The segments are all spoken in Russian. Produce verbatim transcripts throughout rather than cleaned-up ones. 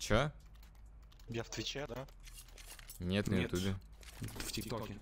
Чё? Я в Твиче, да? Нет, на Ютубе. В ТикТоке.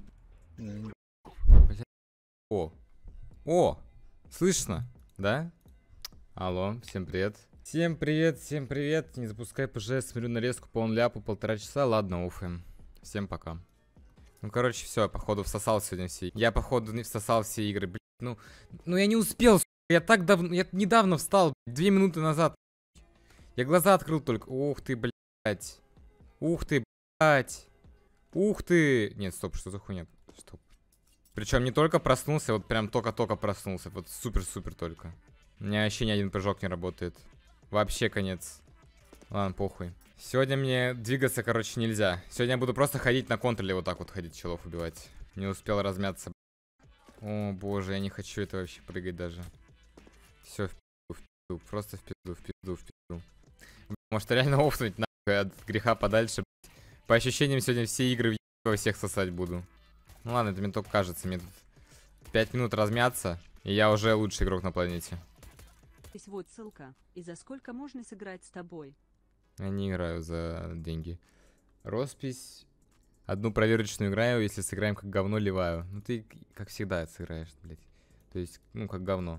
Бля... О! О! Слышно? Да? Алло, всем привет. Всем привет, всем привет. Не запускай ПЖ, смотрю нарезку по онляпу полтора часа. Ладно, уфаем. Всем пока. Ну, короче, все, походу всосал сегодня все. Я, походу, не всосал все игры. Блин, ну, ну я не успел, с***. Я так давно, я недавно встал, две минуты назад. Я глаза открыл только. Ух ты, блядь. Ух ты, блядь. Ух ты. Нет, стоп, что за хуйня? Стоп. Причем не только проснулся, вот прям только-только проснулся. Вот супер-супер только. У меня вообще ни один прыжок не работает. Вообще конец. Ладно, похуй. Сегодня мне двигаться, короче, нельзя. Сегодня я буду просто ходить на контроле, вот так вот ходить, челов убивать. Не успел размяться. О боже, я не хочу это вообще прыгать даже. Все, в пизду, в пизду. Просто в пизду, в пизду, в пизду. Может реально офнуть нахуй от греха подальше. По ощущениям сегодня все игры во всех сосать буду. Ну ладно, это мне только кажется. Мне тут пять минут размяться, и я уже лучший игрок на планете. Здесь вот ссылка. И за сколько можно сыграть с тобой? Я не играю за деньги. Роспись. Одну проверочную играю, если сыграем как говно, ливаю. Ну ты, как всегда, сыграешь, блядь. То есть, ну, как говно.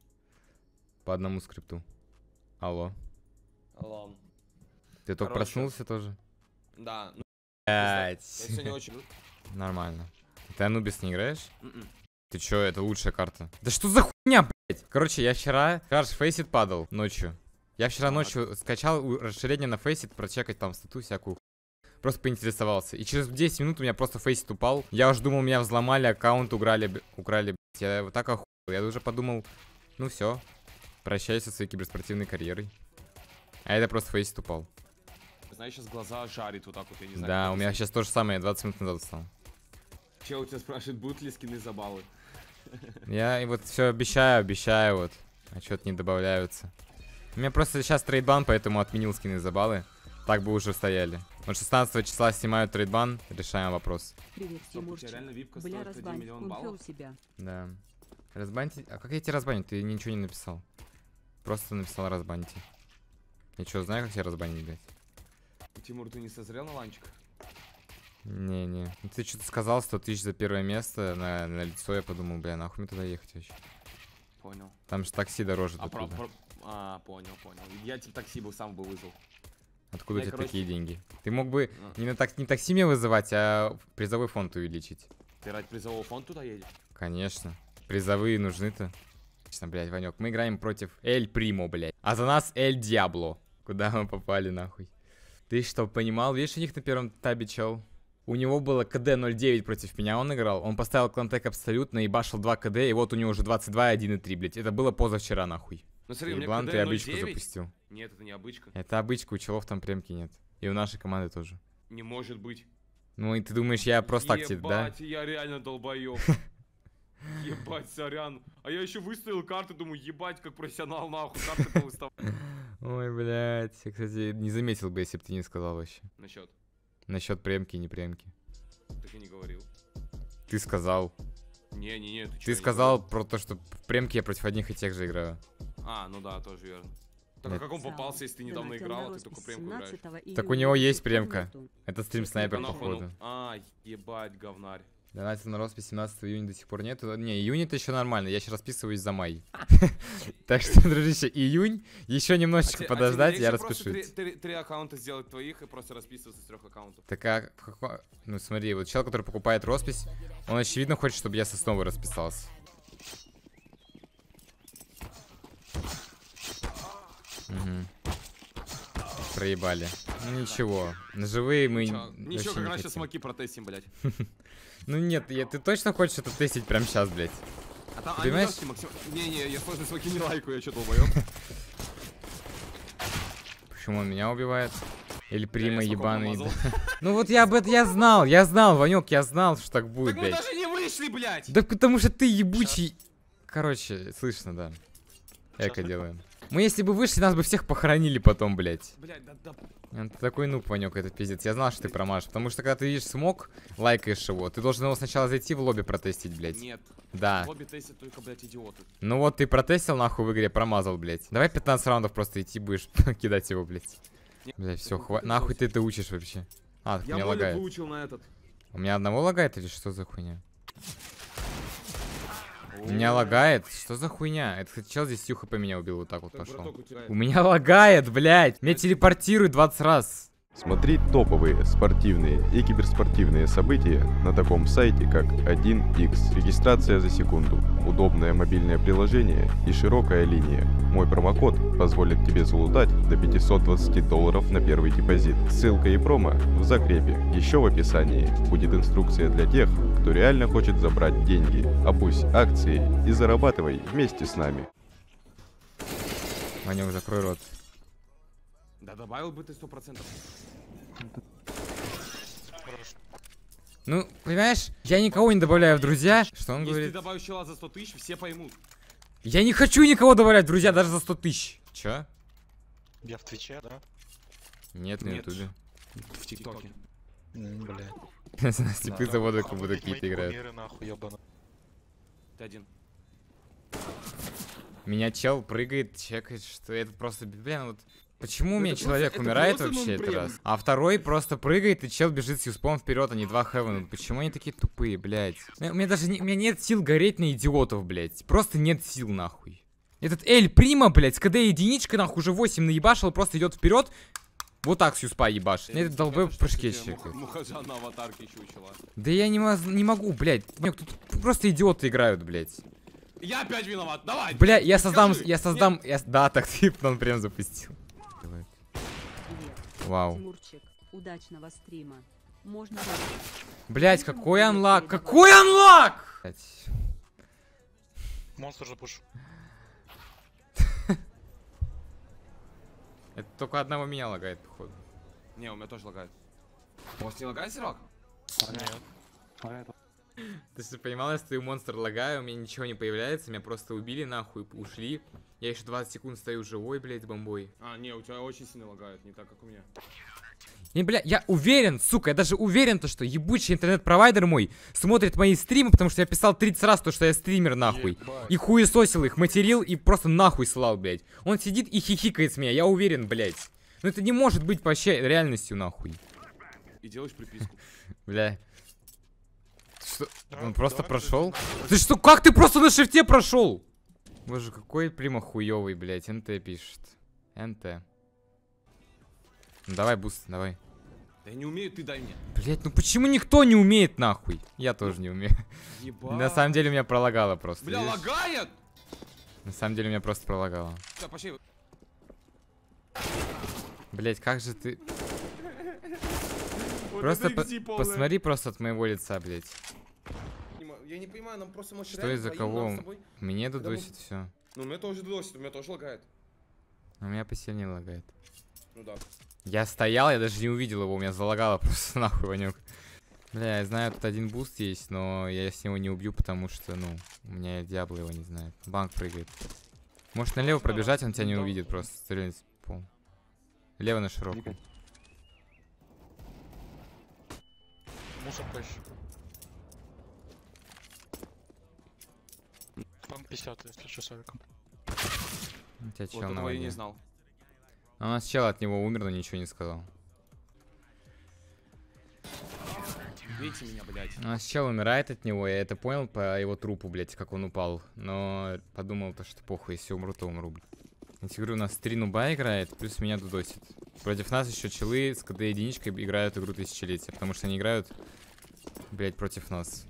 По одному скрипту. Алло. Алло. Ты только Короче, проснулся тоже? Да. Ну, Блядь. я сегодня очень... Нормально. Ты Анубис не играешь? Mm-mm. Ты чё, это лучшая карта. Да что за хуйня, блядь? Короче, я вчера... Краш Фейсит падал ночью. Я вчера Так. ночью скачал расширение на Фейсит, прочекать там стату всякую. Просто поинтересовался. И через десять минут у меня просто Фейсит упал. Я уже думал, меня взломали, аккаунт украли, украли, блядь. Я вот так охуел. Я уже подумал, ну все, прощайся со своей киберспортивной карьерой. А это просто Фейсит упал. Знаешь, сейчас глаза жарит вот так вот, я не знаю. Да, у меня сейчас то же самое, двадцать минут назад встал. Че, у тебя спрашивает, будут ли скины за баллы? Я и вот все обещаю, обещаю вот. А что-то не добавляются. У меня просто сейчас трейдбан, поэтому отменил скины за баллы. Так бы уже стояли. Вот шестнадцатого числа снимают трейдбан, решаем вопрос. Привет, Стоп, у тебя Тимурчик. реально випка Бля, стоит один разбань, миллион он баллов? у себя. Да. Разбаньте. А как я тебе разбаню? Ты ничего не написал. Просто написал разбаньте. Я что, знаю, как тебя разбанить, блядь? Тимур, ты не созрел на ланчик? Не-не. Ну, ты что-то сказал, сто тысяч за первое место на, на лицо. Я подумал, бля, нахуй мне туда ехать вообще. Понял. Там же такси дороже А, про, оттуда. про... а, понял, понял. Я тебе такси бы сам бы вызвал. Откуда Я, у тебя короче- такие деньги? Ты мог бы А. не, на так, не такси мне вызывать, а призовой фонд увеличить. Ты ради призового фонда туда едешь? Конечно. Призовые нужны-то. Конечно, блядь, Ванек. Мы играем против Эль Примо, блядь. А за нас Эль Диабло. Куда мы попали, нахуй? Ты что, понимал? Видишь, у них на первом табе чел? У него было КД ноль девять против меня, он играл. Он поставил клантек абсолютно и башил два КД, и вот у него уже двадцать два, один и три, блядь. Это было позавчера, нахуй. Ну смотри, у меня Еблан, КД ты обычку ноль девять. запустил. Нет, это не обычка. Это обычка, у челов там премки нет. И у нашей команды тоже. Не может быть. Ну и ты думаешь, я просто так тебе, да? Ебать, я реально долбоёб. Ебать, сорян. А я еще выставил карты, думаю, ебать, как профессионал, нахуй, карты повыставляю. Ой, блядь. Я, кстати, не заметил бы, если бы ты не сказал вообще. Насчет. Насчет премки и не премки. Так я не говорил. Ты сказал. Не-не-не, ты чё, Ты я не сказал про то, что в премке я против одних и тех же играю. говорил. А, ну да, тоже верно. Так а Нет. как он попался, если ты недавно Донатил играл, на а ты только роспись премку играешь? семнадцатого Так у июня него в есть комнату. премка. Это стрим Да снайпер, нахуй, походу. ну. А, ебать, говнарь. Донатил на роспись семнадцатого июня до сих пор нет. Не, июнь это еще нормально, я сейчас расписываюсь за май. Так что, дружище, июнь, еще немножечко подождать, я распишусь. Три, три аккаунта сделать твоих и просто расписываться с трех аккаунтов. Так а, какой- ну смотри, вот чел, который покупает роспись, он очевидно хочет, чтобы я с основы расписался. Угу. Проебали. Ну ничего, ножевые мы Ничего, вообще ничего, как не раз сейчас хотим. смоки протестим, блядь. Ну нет, я, ты точно хочешь это тестить прямо сейчас, блядь? А там, Ты а не понимаешь? дашь, Максим... Не-не, я сложные смоки не лайкаю, я что, долбоёб? Почему он меня убивает? Или Да прима я смоком ебаный. намазал. Ну вот я об этом, я знал, я знал, Ванек, я знал, что так будет, Так мы блядь. даже не вышли, блядь! Да потому что ты ебучий. Короче, слышно, да. Эко делаем. Мы если бы вышли, нас бы всех похоронили потом, блядь. Блядь, да, да. Ты такой нуб, Ванек, это пиздец. Я знал, что ты промажешь. Потому что когда ты видишь смог, лайкаешь его, ты должен его сначала зайти в лобби протестить, блядь. Нет, Да. в лобби тестят только, блядь, идиоты. Ну вот ты протестил нахуй в игре, промазал, блядь. Давай пятнадцать раундов просто идти будешь кидать его, блядь. Блядь, все, ну, хватит. Нахуй ты это учишь вообще? А, так Я меня молик лагает. выучил на этот. У меня одного лагает или что за хуйня? Меня лагает? Что за хуйня? Это чел здесь Юха по меня убил, вот так вот Так, пошел. браток, у тебя- У меня лагает, блядь! Меня телепортирует двадцать раз. Смотри топовые спортивные и киберспортивные события на таком сайте, как один икс. Регистрация за секунду, удобное мобильное приложение и широкая линия. Мой промокод позволит тебе залутать до пятисот двадцати долларов на первый депозит. Ссылка и промо в закрепе. Еще в описании будет инструкция для тех, кто реально хочет забрать деньги. Опусть акции и зарабатывай вместе с нами. Ванек, закрой рот. Да добавил бы ты сто процентов. Хорошо. Ну, понимаешь, я никого не добавляю в друзья. Что он Если ты говорит? добавишь чела за сто тысяч, все поймут. Я не хочу никого добавлять в друзья даже за сто тысяч. Чё? Я в Твиче, да? Нет, на Нет. ютубе. В ТикТоке. М, Бля. Типы завода как будто Мои какие-то играют. кумиры, нахуй, ёбана. Ты один. Меня чел прыгает, чекает, что это просто, блин, вот... Почему у меня Это человек просто- это умирает просто вообще этот нонбрейн. раз? А второй просто прыгает, и чел бежит с юспом вперед, а не два хевена. Почему они такие тупые, блядь? У меня даже не, у меня нет сил гореть на идиотов, блядь. Просто нет сил, нахуй. Этот Эль Прима, блядь, с КД единичка, нахуй, уже восемь наебашил, просто идет вперед. Вот так с юспа ебашит. Мне этот долбой в прыжке щекает. Мухаджан на аватарке еще учила. Да я не, моз- не могу, блядь. Нет, тут просто идиоты играют, блядь. Я опять виноват, давай! Бля, я создам, Скажи. я создам, я... Да, так ты он прям запустил. Привет. Вау. Тимурчик, удачного стрима. Можно... Блять, какой анлак, какой анлак! Блядь. Монстр же пуш. Это только одного меня лагает, походу. Не, у меня тоже лагает. У вас не лагает, Серег? Нет. Ты что, понимал, я стою монстр лагаю, у меня ничего не появляется, меня просто убили нахуй, ушли. Я еще двадцать секунд стою живой, блядь, с бомбой. А, не, у тебя очень сильно лагает, не так, как у меня. Не, бля, я уверен, сука, я даже уверен, то, что ебучий интернет-провайдер мой смотрит мои стримы, потому что я писал тридцать раз то, что я стример, нахуй. И хуесосил их, материл и просто нахуй слал, блядь. Он сидит и хихикает с меня, я уверен, блядь. Но это не может быть вообще реальностью, нахуй. И делаешь приписку. Бля. Что? Давай- Он просто давай прошел? подожди, Ты что, как ты просто на шифте прошел? Боже, какой Прима хуёвый, блядь. НТ пишет. НТ. Ну давай, буст, давай. Да я не умею, ты дай мне. Блять, ну почему никто не умеет, нахуй? Я тоже не умею. Ебать. На самом деле меня пролагало просто. Бля, видишь? лагает! На самом деле меня просто пролагало. Всё, пошли. Блять, как же ты... Вот Просто это по- икси полное. посмотри просто от моего лица, блять. Я не понимаю, нам просто может Что реально из-за вдвоем нам кого? с тобой- Мне Когда дудосит все. Ну, у меня тоже досит, у меня тоже лагает. У меня посильнее лагает. Ну да. Я стоял, я даже не увидел его, у меня залагало просто нахуй, Ванек. Бля, я знаю, тут один буст есть, но я с него не убью, потому что, ну, у меня Диабло его не знает. Банк прыгает. Может налево пробежать, он тебя не увидит просто. Стрелять в пол. Лево на широкую. Мусор поищи. Там пятьдесят, если что, с авиком. У тебя чел Вот на этого я не воде. знал. А у нас чел от него умер, но ничего не сказал. Бейте меня, блядь. У нас чел умирает от него, я это понял по его трупу, блядь, как он упал. Но подумал то, что похуй, если умру, то умру, блядь. Я тебе говорю, у нас три нуба играет, плюс меня дудосит. Против нас еще челы с КД единичкой играют игру тысячелетия, потому что они играют, блядь, против нас.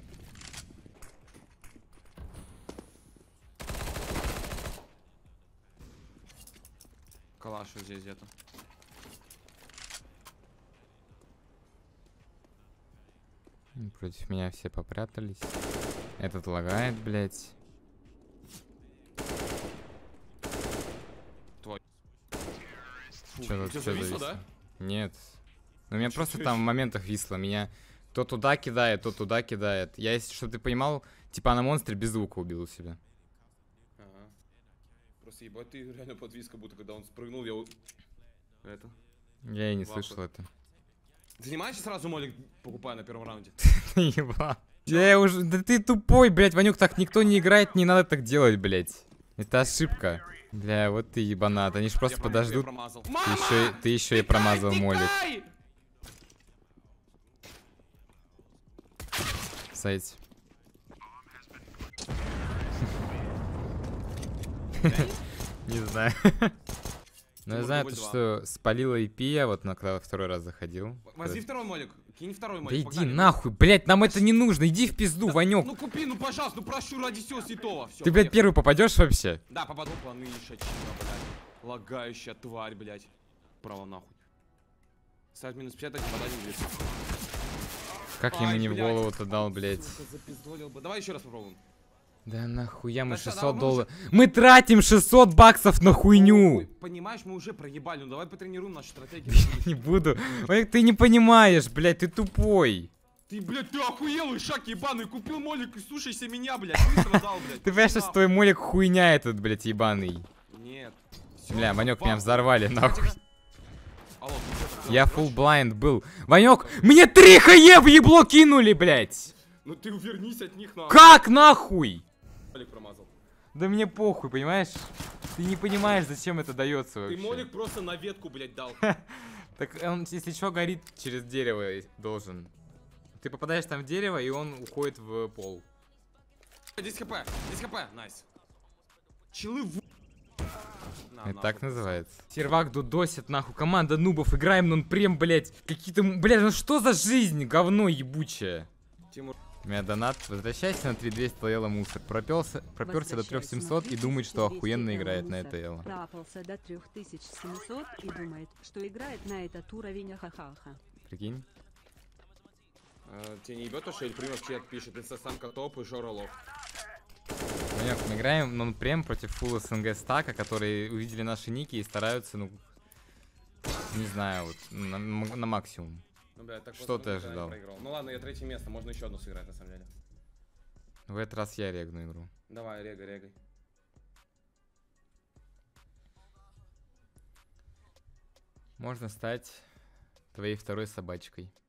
Калаш вот здесь где-то. Против меня все попрятались. Этот лагает, блядь. Фу, Чё у тут, тебя чё зависло, зависло? да? Нет. Ну, у меня Чё- просто чё там в ещё? моментах висло. Меня то туда кидает, то туда кидает. Я, если чтобы ты понимал, типа на монстре без звука убил у себя. Ага. Просто ебать, ты реально подвис, как будто когда он спрыгнул, я... у- Это. Я и не Вафа. слышал это. Занимаешь сразу молик, покупаю на первом раунде. Еба. Я уже... Да ты тупой, блядь, Ванюк, так никто не играет, не надо так делать, блядь. Это ошибка. Бля, вот ты ебанат. Они ж просто Я промазал, я подождут. промазал. Ты Мама! еще, ты еще и промазал молик. Сайте. Не знаю. Но я Тимур, знаю, дубль то, два. что спалила и пи, я вот на когда второй раз заходил. Возьми второй молик, кинь второй Да молик. иди погнали. нахуй, блять, нам это не нужно. Иди в пизду, Да, Ванек. Ну купи, ну пожалуйста, ну прошу ради всего святого. Всё, Ты, блядь, поехали. первый попадешь вообще? Да, попаду, планыша, чина, блядь. Лагающая тварь, блядь. Право нахуй. Ставь минус пятьдесят, так попадание в лицо. Как ему Ай, не в блядь. голову-то дал, блядь? Сука, запиздолил бы. Давай еще раз попробуем. Да нахуя мы Да что, шестьсот давай, мы долларов. Мы тратим шестьсот баксов на Ой, хуйню. понимаешь, мы уже проебали, ну давай потренируем нашу стратегию. Не буду. Ванек, ты не понимаешь, блядь, ты тупой. Ты, блядь, ты охуел, ишак ебаный, купил молик и слушайся меня, блядь, быстро дал, блядь. Ты понимаешь, что Нахуй. твой молик хуйня этот, блядь, ебаный. Нет. Всё, Бля, Ванек, меня бабу. взорвали, нахуй. Алло, ты чё, ты Я делаешь? full blind был. Ванек, мне три хе в ебло кинули, блядь. Ну ты увернись от них, нахуй. Как нахуй? Молик промазал. Да мне похуй, понимаешь? Ты не понимаешь, зачем это дается Ты вообще. молик просто на ветку, блядь, дал. Так он, если что, горит через дерево должен. Ты попадаешь там в дерево, и он уходит в пол. десять хп, десять хп, найс. Челы в... На, Это нахуй, так пацан. называется. Сервак дудосит, нахуй. Команда нубов. Играем, ну прям, блядь. Какие-то... Блядь, ну что за жизнь? Говно ебучее. Тимур. У меня донат. Возвращайся на три двести лоела мусор. Пропелся, проперся до трех семисот и думает, что охуенно играет на это эло. Проапался до трёх тысяч семисот и думает, что играет на этот уровень, ахахаха. Прикинь? Э, тебе не ебет то, что Эльпримов чек пишет, инстасамка топ и Жора лох. Ванек, мы играем, ну, прям против фулл СНГ стака, которые увидели наши ники и стараются, ну, не знаю, вот, на, на максимум. Ну, бля, так Что вот, ты никогда не ожидал? проиграл. Ну ладно, я третье место, можно еще одну сыграть, на самом деле. В этот раз я регну игру. Давай, регай, регай. Можно стать твоей второй собачкой.